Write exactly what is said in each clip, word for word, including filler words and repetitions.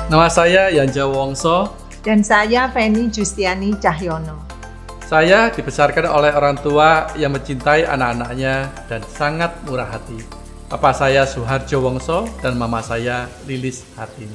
Nama saya Yanja Wongso. Dan saya Feni Justiani Cahyono. Saya dibesarkan oleh orang tua yang mencintai anak-anaknya dan sangat murah hati. Papa saya Suharjo Wongso dan mama saya Lilis Hartini.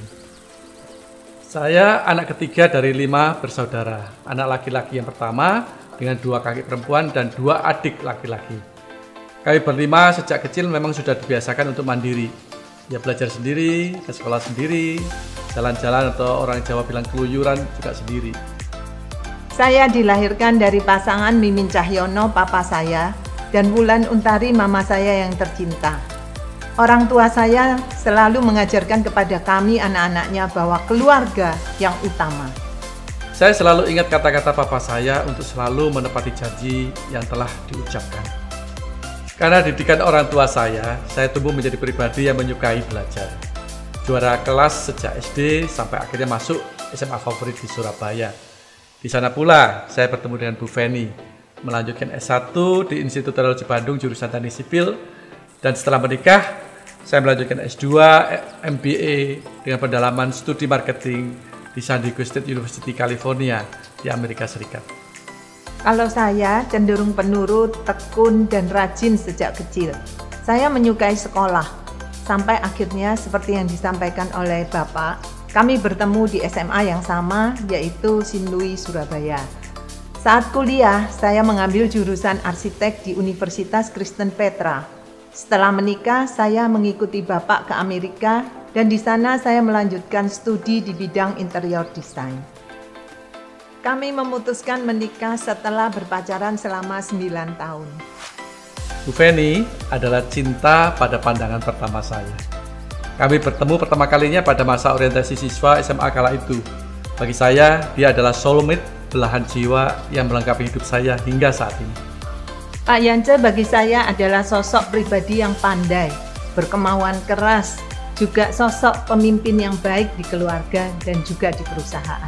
Saya anak ketiga dari lima bersaudara. Anak laki-laki yang pertama dengan dua kakak perempuan dan dua adik laki-laki. Kami berlima sejak kecil memang sudah dibiasakan untuk mandiri. Ya belajar sendiri, ke sekolah sendiri, jalan-jalan atau orang Jawa bilang keluyuran juga sendiri. Saya dilahirkan dari pasangan Mimin Cahyono, papa saya, dan Wulan Untari, mama saya yang tercinta. Orang tua saya selalu mengajarkan kepada kami anak-anaknya bahwa keluarga yang utama. Saya selalu ingat kata-kata papa saya untuk selalu menepati janji yang telah diucapkan. Karena didikan orang tua saya, saya tumbuh menjadi pribadi yang menyukai belajar. Juara kelas sejak S D sampai akhirnya masuk S M A favorit di Surabaya. Di sana pula saya bertemu dengan Bu Feni, melanjutkan S satu di Institut Teknologi Bandung jurusan Teknik Sipil, dan setelah menikah saya melanjutkan S dua M B A dengan pendalaman studi marketing di San Diego State University, California di Amerika Serikat. Kalau saya cenderung penurut, tekun, dan rajin sejak kecil. Saya menyukai sekolah, sampai akhirnya seperti yang disampaikan oleh Bapak, kami bertemu di S M A yang sama, yaitu Sinlui Surabaya. Saat kuliah, saya mengambil jurusan arsitek di Universitas Kristen Petra. Setelah menikah, saya mengikuti Bapak ke Amerika, dan di sana saya melanjutkan studi di bidang interior design. Kami memutuskan menikah setelah berpacaran selama sembilan tahun. Bu Feni adalah cinta pada pandangan pertama saya. Kami bertemu pertama kalinya pada masa orientasi siswa S M A kala itu. Bagi saya, dia adalah soulmate, belahan jiwa yang melengkapi hidup saya hingga saat ini. Pak Yance bagi saya adalah sosok pribadi yang pandai, berkemauan keras, juga sosok pemimpin yang baik di keluarga dan juga di perusahaan.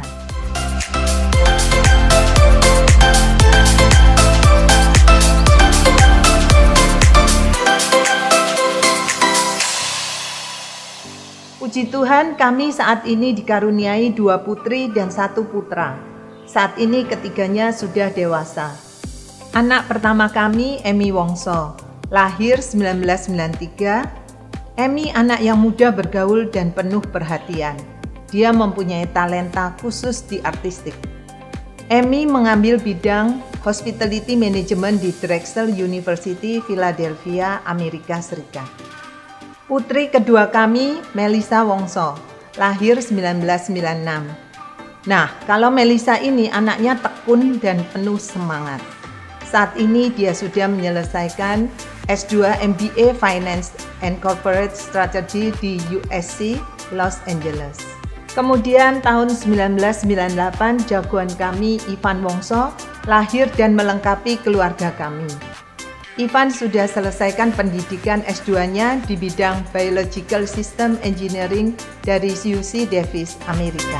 Puji Tuhan, kami saat ini dikaruniai dua putri dan satu putra. Saat ini ketiganya sudah dewasa. Anak pertama kami, Emi Wongso, lahir seribu sembilan ratus sembilan puluh tiga. Emi anak yang muda, bergaul dan penuh perhatian. Dia mempunyai talenta khusus di artistik. Emi mengambil bidang Hospitality Management di Drexel University, Philadelphia, Amerika Serikat. Putri kedua kami, Melisa Wongso, lahir seribu sembilan ratus sembilan puluh enam. Nah, kalau Melisa ini anaknya tekun dan penuh semangat. Saat ini dia sudah menyelesaikan S dua M B A Finance and Corporate Strategy di U S C, Los Angeles. Kemudian tahun seribu sembilan ratus sembilan puluh delapan, jagoan kami, Ivan Wongso, lahir dan melengkapi keluarga kami. Ivan sudah selesaikan pendidikan S dua-nya di bidang Biological System Engineering dari U C Davis, Amerika.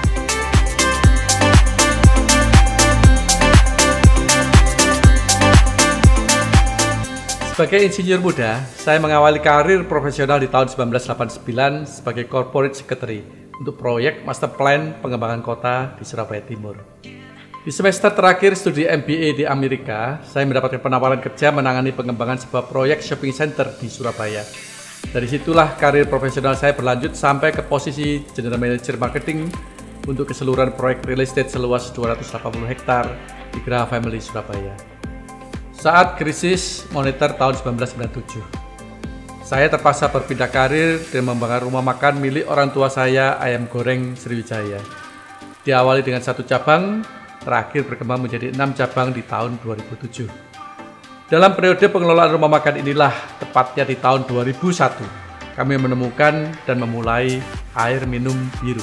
Sebagai insinyur muda, saya mengawali karir profesional di tahun seribu sembilan ratus delapan puluh sembilan sebagai Corporate Secretary untuk proyek Master Plan Pengembangan Kota di Surabaya Timur. Di semester terakhir studi M B A di Amerika, saya mendapatkan penawaran kerja menangani pengembangan sebuah proyek shopping center di Surabaya. Dari situlah karir profesional saya berlanjut sampai ke posisi General Manager Marketing untuk keseluruhan proyek real estate seluas dua ratus delapan puluh hektar di Graha Family Surabaya. Saat krisis moneter tahun seribu sembilan ratus sembilan puluh tujuh, saya terpaksa berpindah karir dan membangun rumah makan milik orang tua saya, Ayam Goreng Sriwijaya. Diawali dengan satu cabang, terakhir berkembang menjadi enam cabang di tahun dua ribu tujuh. Dalam periode pengelolaan rumah makan inilah, tepatnya di tahun dua ribu satu, kami menemukan dan memulai air minum biru.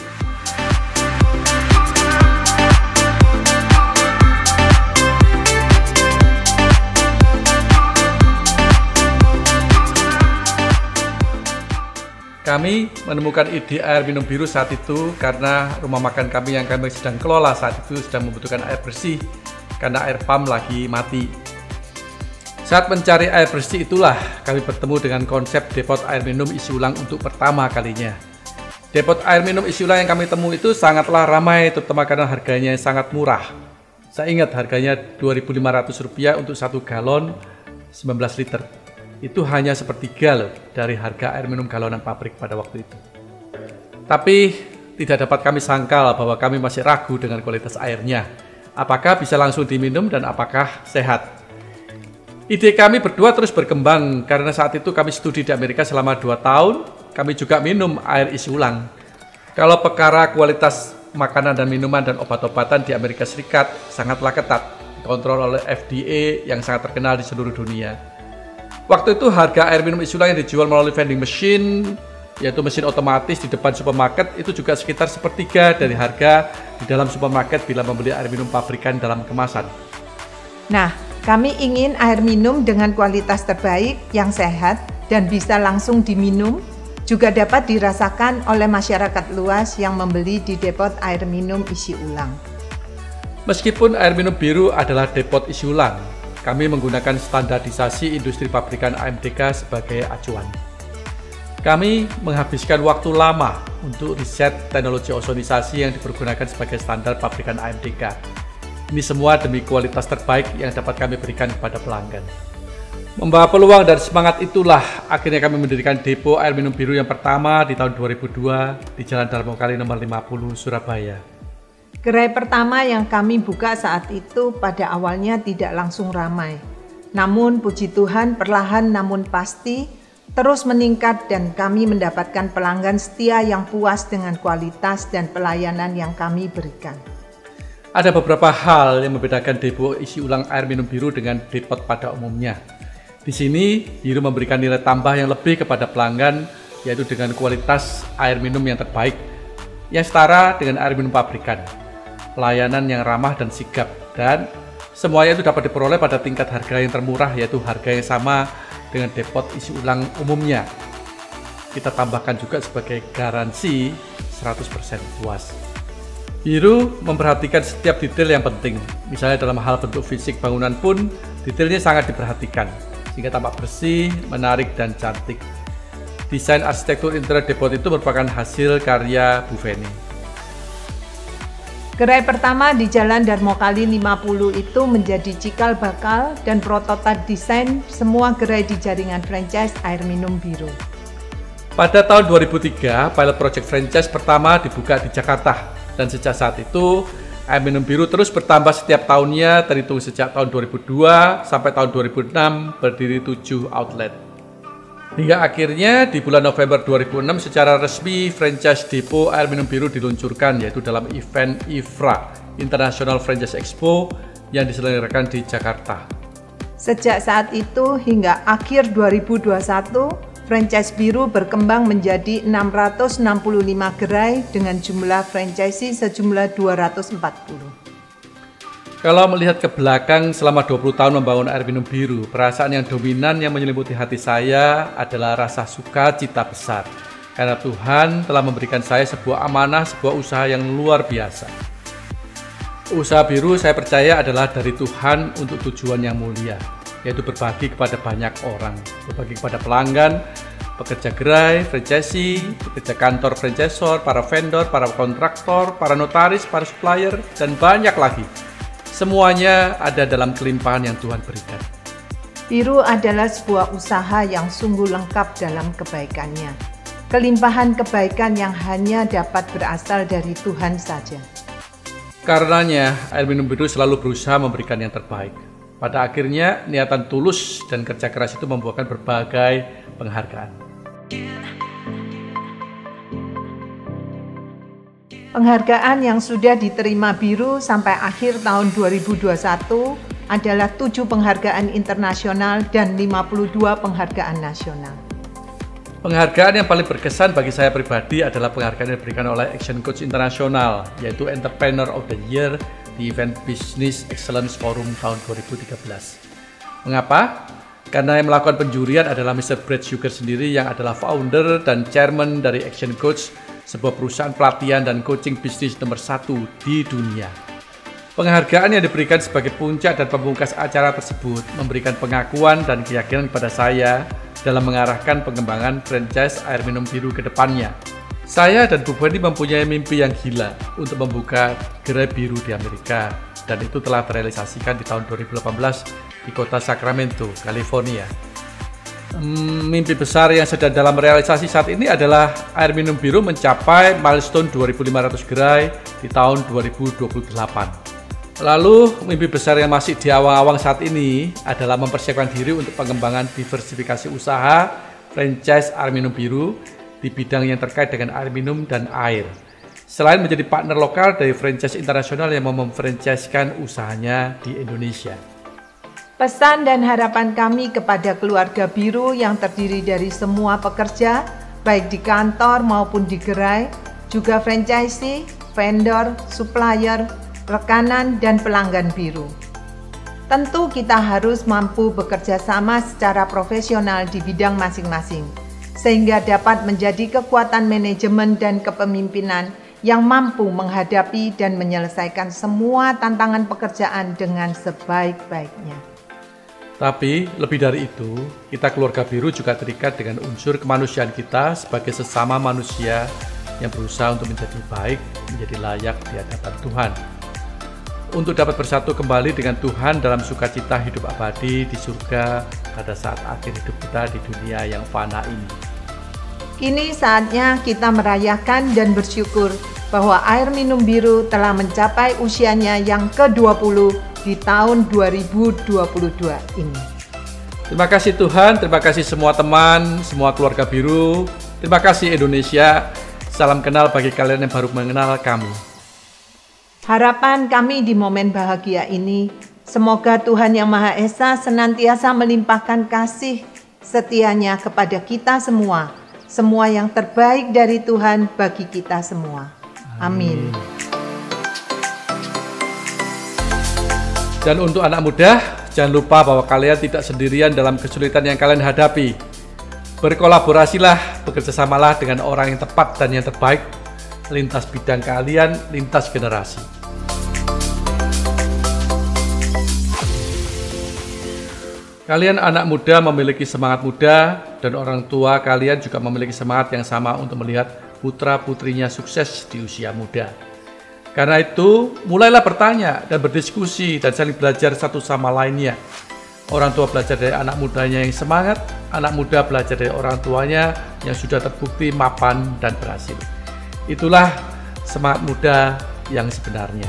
Kami menemukan ide air minum biru saat itu karena rumah makan kami yang kami sedang kelola saat itu sedang membutuhkan air bersih karena air pam lagi mati. Saat mencari air bersih itulah kami bertemu dengan konsep depot air minum isi ulang untuk pertama kalinya. Depot air minum isi ulang yang kami temui itu sangatlah ramai, terutama karena harganya yang sangat murah. Saya ingat harganya dua ribu lima ratus rupiah untuk satu galon sembilan belas liter. Itu hanya sepertiga loh dari harga air minum galonan pabrik pada waktu itu. Tapi tidak dapat kami sangkal bahwa kami masih ragu dengan kualitas airnya. Apakah bisa langsung diminum dan apakah sehat? Ide kami berdua terus berkembang karena saat itu kami studi di Amerika selama dua tahun. Kami juga minum air isi ulang. Kalau perkara kualitas makanan dan minuman dan obat-obatan di Amerika Serikat sangatlah ketat, dikontrol oleh F D A yang sangat terkenal di seluruh dunia. Waktu itu harga air minum isi ulang yang dijual melalui vending machine, yaitu mesin otomatis di depan supermarket, itu juga sekitar sepertiga dari harga di dalam supermarket bila membeli air minum pabrikan dalam kemasan. Nah, kami ingin air minum dengan kualitas terbaik yang sehat dan bisa langsung diminum, juga dapat dirasakan oleh masyarakat luas yang membeli di depot air minum isi ulang. Meskipun air minum biru adalah depot isi ulang, kami menggunakan standarisasi industri pabrikan A M D K sebagai acuan. Kami menghabiskan waktu lama untuk riset teknologi ozonisasi yang dipergunakan sebagai standar pabrikan A M D K. Ini semua demi kualitas terbaik yang dapat kami berikan kepada pelanggan. Membawa peluang dan semangat itulah akhirnya kami mendirikan depo air minum biru yang pertama di tahun dua ribu dua di Jalan Darmokali nomor lima puluh, Surabaya. Gerai pertama yang kami buka saat itu pada awalnya tidak langsung ramai. Namun puji Tuhan perlahan namun pasti terus meningkat dan kami mendapatkan pelanggan setia yang puas dengan kualitas dan pelayanan yang kami berikan. Ada beberapa hal yang membedakan depo isi ulang air minum biru dengan depot pada umumnya. Di sini, Biru memberikan nilai tambah yang lebih kepada pelanggan, yaitu dengan kualitas air minum yang terbaik, yang setara dengan air minum pabrikan, pelayanan yang ramah dan sigap, dan semuanya itu dapat diperoleh pada tingkat harga yang termurah, yaitu harga yang sama dengan depot isi ulang umumnya. Kita tambahkan juga sebagai garansi seratus persen puas. Biru memperhatikan setiap detail yang penting, misalnya dalam hal bentuk fisik bangunan pun detailnya sangat diperhatikan, sehingga tampak bersih, menarik, dan cantik. Desain arsitektur interior depot itu merupakan hasil karya Bu Feni. Gerai pertama di Jalan Darmokali lima puluh itu menjadi cikal bakal dan prototipe desain semua gerai di jaringan franchise air minum biru. Pada tahun dua ribu tiga, pilot project franchise pertama dibuka di Jakarta, dan sejak saat itu air minum biru terus bertambah setiap tahunnya, terhitung sejak tahun dua ribu dua sampai tahun dua ribu enam berdiri tujuh outlet. Hingga akhirnya di bulan November dua ribu enam secara resmi franchise depo air minum biru diluncurkan, yaitu dalam event I F R A International Franchise Expo yang diselenggarakan di Jakarta. Sejak saat itu hingga akhir dua ribu dua puluh satu, franchise biru berkembang menjadi enam ratus enam puluh lima gerai dengan jumlah franchisee sejumlah dua ratus empat puluh. Kalau melihat ke belakang selama dua puluh tahun membangun air minum biru, perasaan yang dominan yang menyelimuti hati saya adalah rasa sukacita besar. Karena Tuhan telah memberikan saya sebuah amanah, sebuah usaha yang luar biasa. Usaha biru saya percaya adalah dari Tuhan untuk tujuan yang mulia, yaitu berbagi kepada banyak orang, berbagi kepada pelanggan, pekerja gerai, franchisee, pekerja kantor franchisor, para vendor, para kontraktor, para notaris, para supplier, dan banyak lagi. Semuanya ada dalam kelimpahan yang Tuhan berikan. Biru adalah sebuah usaha yang sungguh lengkap dalam kebaikannya. Kelimpahan kebaikan yang hanya dapat berasal dari Tuhan saja. Karenanya, air minum biru selalu berusaha memberikan yang terbaik. Pada akhirnya, niatan tulus dan kerja keras itu membuahkan berbagai penghargaan. Penghargaan yang sudah diterima Biru sampai akhir tahun dua ribu dua puluh satu adalah tujuh penghargaan internasional dan lima puluh dua penghargaan nasional. Penghargaan yang paling berkesan bagi saya pribadi adalah penghargaan yang diberikan oleh Action Coach Internasional, yaitu Entrepreneur of the Year di event Business Excellence Forum tahun dua ribu tiga belas. Mengapa? Karena yang melakukan penjurian adalah mister Brad Sugar sendiri yang adalah founder dan chairman dari Action Coach, sebuah perusahaan pelatihan dan coaching bisnis nomor satu di dunia. Penghargaan yang diberikan sebagai puncak dan pemungkas acara tersebut memberikan pengakuan dan keyakinan kepada saya dalam mengarahkan pengembangan franchise air minum biru ke depannya. Saya dan Bu Feni mempunyai mimpi yang gila untuk membuka gerai biru di Amerika, dan itu telah terrealisasikan di tahun dua ribu delapan belas di kota Sacramento, California. Hmm, mimpi besar yang sedang dalam realisasi saat ini adalah air minum biru mencapai milestone dua ribu lima ratus gerai di tahun dua ribu dua puluh delapan. Lalu, mimpi besar yang masih di awang-awang saat ini adalah mempersiapkan diri untuk pengembangan diversifikasi usaha franchise air minum biru di bidang yang terkait dengan air minum dan air. Selain menjadi partner lokal dari franchise internasional yang mau memfranchisekan usahanya di Indonesia. Pesan dan harapan kami kepada keluarga biru yang terdiri dari semua pekerja, baik di kantor maupun di gerai, juga franchisee, vendor, supplier, rekanan, dan pelanggan biru. Tentu kita harus mampu bekerja sama secara profesional di bidang masing-masing, sehingga dapat menjadi kekuatan manajemen dan kepemimpinan yang mampu menghadapi dan menyelesaikan semua tantangan pekerjaan dengan sebaik-baiknya. Tapi lebih dari itu, kita keluarga biru juga terikat dengan unsur kemanusiaan kita sebagai sesama manusia yang berusaha untuk menjadi baik, menjadi layak di hadapan Tuhan. Untuk dapat bersatu kembali dengan Tuhan dalam sukacita hidup abadi di surga pada saat akhir hidup kita di dunia yang fana ini. Kini saatnya kita merayakan dan bersyukur bahwa air minum biru telah mencapai usianya yang ke dua puluh di tahun dua ribu dua puluh dua ini. Terima kasih Tuhan, terima kasih semua teman, semua keluarga biru. Terima kasih Indonesia. Salam kenal bagi kalian yang baru mengenal kami. Harapan kami di momen bahagia ini, semoga Tuhan Yang Maha Esa senantiasa melimpahkan kasih setianya kepada kita semua, semua yang terbaik dari Tuhan bagi kita semua. Amin. Dan untuk anak muda, jangan lupa bahwa kalian tidak sendirian dalam kesulitan yang kalian hadapi. Berkolaborasilah, bekerjasamalah dengan orang yang tepat dan yang terbaik, lintas bidang kalian, lintas generasi. Kalian anak muda memiliki semangat muda, dan orang tua kalian juga memiliki semangat yang sama untuk melihat putra-putrinya sukses di usia muda. Karena itu, mulailah bertanya dan berdiskusi dan saling belajar satu sama lainnya. Orang tua belajar dari anak mudanya yang semangat, anak muda belajar dari orang tuanya yang sudah terbukti mapan dan berhasil. Itulah semangat muda yang sebenarnya.